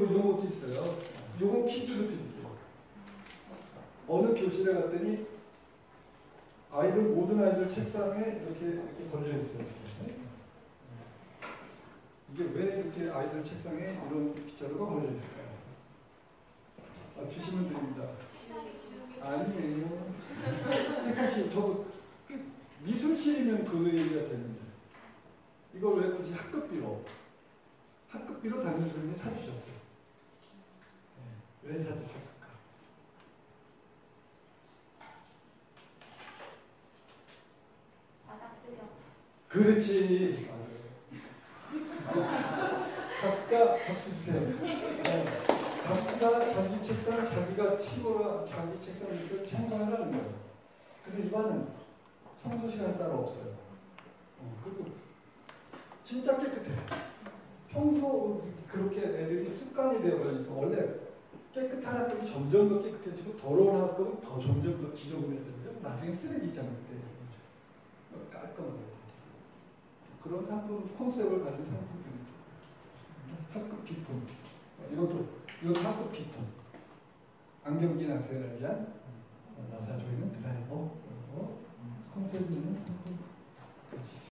뭐 이런 것도 있어요. 요건 퀴즈로 드릴게요. 어느 교실에 갔더니 모든 아이들 책상에 이렇게 걸려 있어요. 이게 왜 이렇게 아이들 책상에 이런 빗자루가 걸려 있을까요? 주시면 드립니다. 아니에요. 사실 저 미술실이면 그 얘기가 되는데 이걸 왜 굳이 학급비로 담임 선생님이 사주셨어요? 왜 사주셨을까? 바닥 쓰려. 그렇지. 각자 박수 주세요. 각자 자기 책상 자기가 치워라 자기 책상 이렇게 청소를 하는 거예요. 그래서 이 반은 청소 시간이 따로 없어요. 그리고 진짜 깨끗해. 평소 그렇게 애들이 습관이 되어버리니까 원래 깨끗한 학급이 점점 더 깨끗해지고 더러운 학급은 더 점점 더 지저분해지죠. 나중에 쓰레기장일 때 깔끔하게 그런 상품 컨셉을 가진 상품들이죠. 학급 비품 이것도 학급 비품 안경 낀 학생을 위한 나사조 있는 드라이버 컨셉 있는 상품